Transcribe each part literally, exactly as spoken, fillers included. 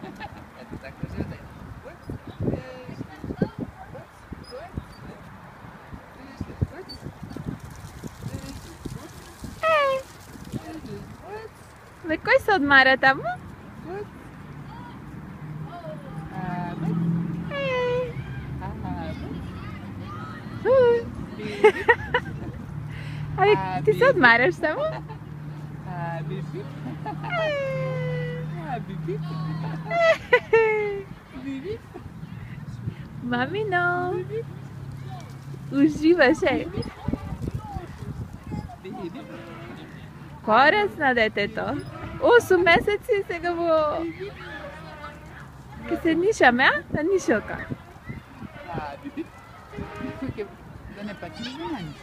Ето така кажи, дай. Băi, coi să odmară ta, mă? Ai, ti se odmaraš samo? Bibi. Bibi. Bibi. Mamino. Uživaš, ej. Bibi. Korac na deteto. Osam meseci se ga bo... Kaj se niša mea? Na nišoka. Bibi. Da ne pačiš zunanji.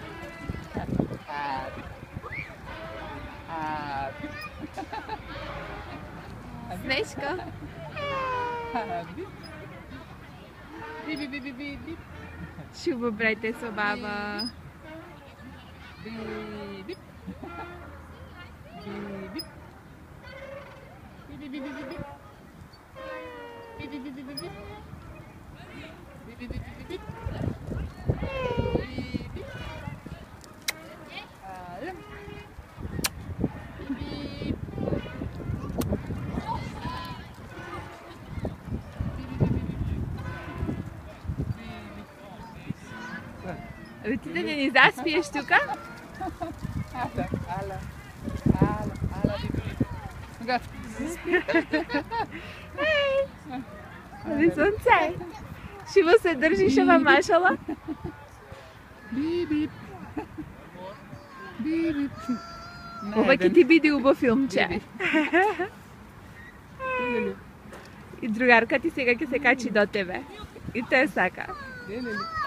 Sneško. Bibi, bibi, bibi. Šubo brajte so baba. Bibi. Bibi. Bibi, bibi, bibi. Bibi, bibi, bibi. Bibi, bibi, bibi. Ti da ne ni zaspiješ tuka? Ala, ala, ala, ala, bibi. Ga. Ali sonce. Și vă se drži še vam mašala? Bibi. Bibi. Обаки ти биди убав филмче. И другарка ти сега ќе се качи до тебе. И те сака.